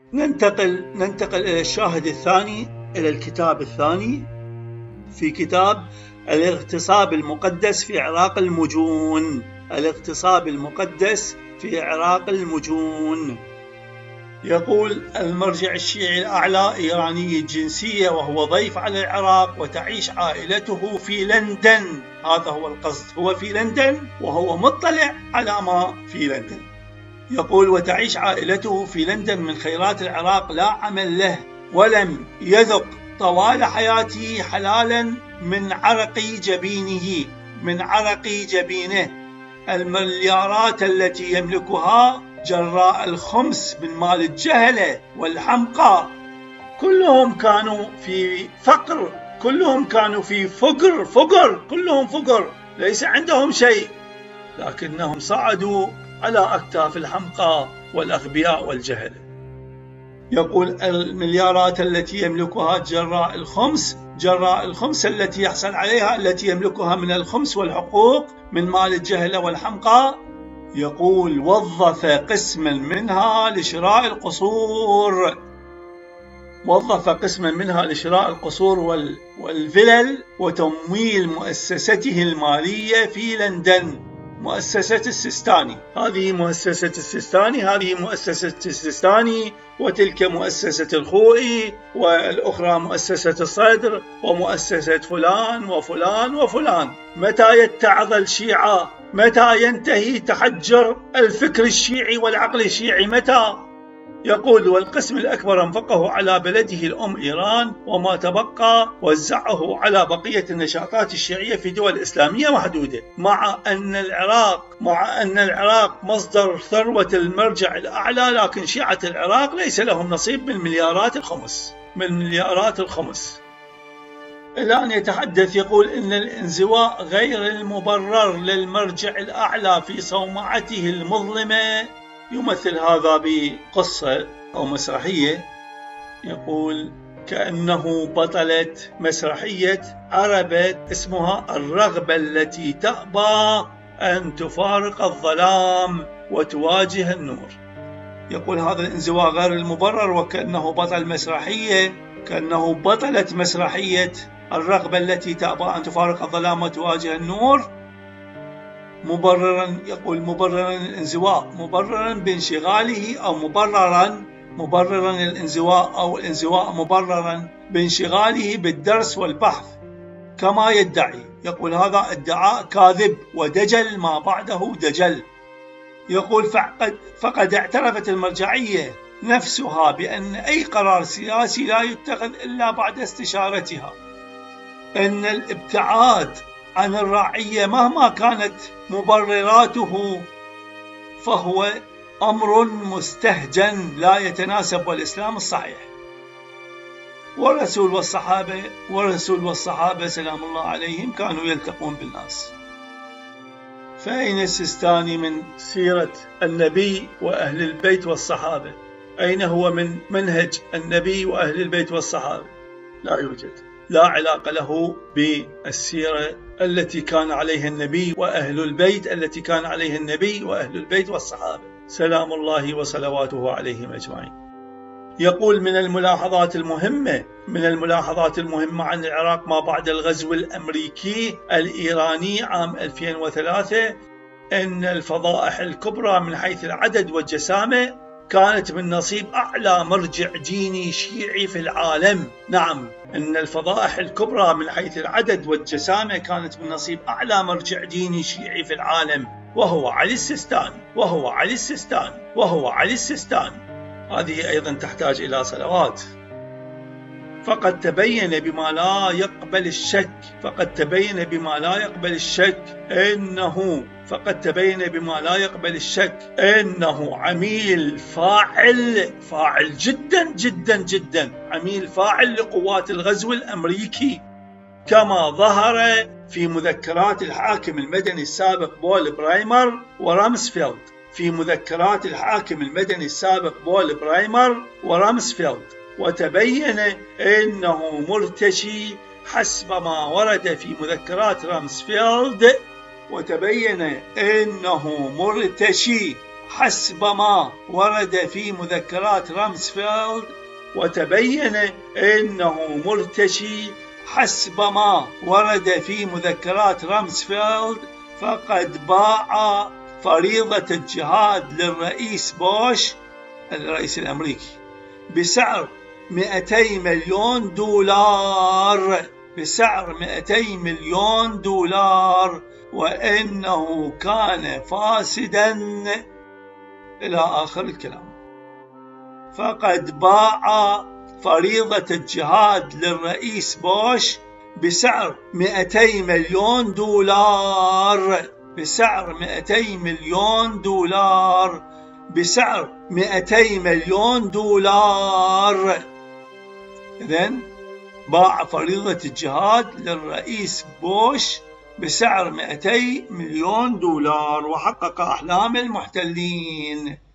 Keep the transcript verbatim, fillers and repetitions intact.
ننتقل ننتقل إلى الشاهد الثاني، إلى الكتاب الثاني في كتاب الاغتصاب المقدس في عراق المجون. الاغتصاب المقدس في عراق المجون. يقول المرجع الشيعي الأعلى إيراني الجنسية وهو ضيف على العراق، وتعيش عائلته في لندن. هذا هو القصد، هو في لندن وهو مطلع على ما في لندن. يقول وتعيش عائلته في لندن من خيرات العراق، لا عمل له ولم يذق طوال حياته حلالا من عرق جبينه من عرق جبينه. المليارات التي يملكها جراء الخمس من مال الجهلة والحمقى، كلهم كانوا في فقر، كلهم كانوا في فقر فقر كلهم فقر، ليس عندهم شيء، لكنهم صعدوا على أكتاف الحمقى والأغبياء والجهلة. يقول المليارات التي يملكها جراء الخمس جراء الخمس التي يحصل عليها، التي يملكها من الخمس والحقوق من مال الجهلة والحمقى. يقول وظف قسما منها لشراء القصور وظف قسما منها لشراء القصور والفلل وتمويل مؤسسته المالية في لندن، مؤسسة السيستاني. هذه مؤسسة السيستاني هذه مؤسسة السيستاني وتلك مؤسسة الخوئي، والأخرى مؤسسة الصدر، ومؤسسة فلان وفلان وفلان. متى يتعظ الشيعة؟ متى ينتهي تحجر الفكر الشيعي والعقل الشيعي؟ متى؟ يقول والقسم الأكبر أنفقه على بلده الأم إيران، وما تبقى وزعه على بقية النشاطات الشيعية في دول إسلامية محدودة، مع أن العراق مع أن العراق مصدر ثروة المرجع الأعلى، لكن شيعة العراق ليس لهم نصيب من مليارات الخمس من مليارات الخمس. الآن يتحدث، يقول إن الانزواء غير المبرر للمرجع الأعلى في صومعته المظلمة يمثل هذا بقصة أو مسرحية. يقول كأنه بطلة مسرحية عربة اسمها الرغبة التي تأبى أن تفارق الظلام وتواجه النور. يقول هذا الانزواء غير المبرر، وكأنه بطل مسرحية كأنه بطلة مسرحية الرغبة التي تأبى أن تفارق الظلام وتواجه النور، مبررا. يقول مبررا الانزواء مبررا بانشغاله أو مبررا مبررا الانزواء أو الانزواء مبررا بانشغاله بالدرس والبحث كما يدعي. يقول هذا ادعاء كاذب ودجل ما بعده دجل. يقول فقد, فقد اعترفت المرجعية نفسها بأن أي قرار سياسي لا يتخذ إلا بعد استشارتها، أن الابتعاد عن الرعية مهما كانت مبرراته فهو أمر مستهجن لا يتناسب والإسلام الصحيح. والرسول والصحابة والرسول والصحابة سلام الله عليهم كانوا يلتقون بالناس. فأين السيستاني من سيرة النبي وأهل البيت والصحابة؟ أين هو من منهج النبي وأهل البيت والصحابة؟ لا يوجد، لا علاقة له بالسيرة التي كان عليها النبي وأهل البيت التي كان عليها النبي وأهل البيت والصحابة سلام الله وصلواته عليهم أجمعين. يقول من الملاحظات المهمة من الملاحظات المهمة عن العراق ما بعد الغزو الأمريكي الإيراني عام ألفين وثلاثة أن الفضائح الكبرى من حيث العدد والجسامة كانت من نصيب أعلى مرجع ديني شيعي في العالم. نعم، أن الفضائح الكبرى من حيث العدد والجسامة كانت من نصيب أعلى مرجع ديني شيعي في العالم، وهو علي السيستاني وهو علي السيستاني وهو علي السيستاني. هذه أيضا تحتاج إلى صلوات. فقد تبين بما لا يقبل الشك فقد تبين بما لا يقبل الشك أنه فقد تبين بما لا يقبل الشك أنه عميل فاعل فاعل جدا جدا جدا عميل فاعل لقوات الغزو الأمريكي، كما ظهر في مذكرات الحاكم المدني السابق بول برايمر ورامسفيلد في مذكرات الحاكم المدني السابق بول برايمر ورامسفيلد وتبين أنه مرتشي حسب ما ورد في مذكرات رامسفيلد وتبين أنه مرتشي حسب ما ورد في مذكرات رامسفيلد، وتبين أنه مرتشي حسب ما ورد في مذكرات رامسفيلد، فقد باع فريضة الجهاد للرئيس بوش الرئيس الأمريكي بسعر مئتي مليون دولار، بسعر مئتي مليون دولار، وإنه كان فاسدا إلى آخر الكلام. فقد باع فريضة الجهاد للرئيس بوش بسعر مئتي مليون دولار، بسعر مئتي مليون دولار، بسعر مئتي مليون دولار. إذن باع فريضة الجهاد للرئيس بوش بسعر مئتي مليون دولار، وحقق أحلام المحتلين.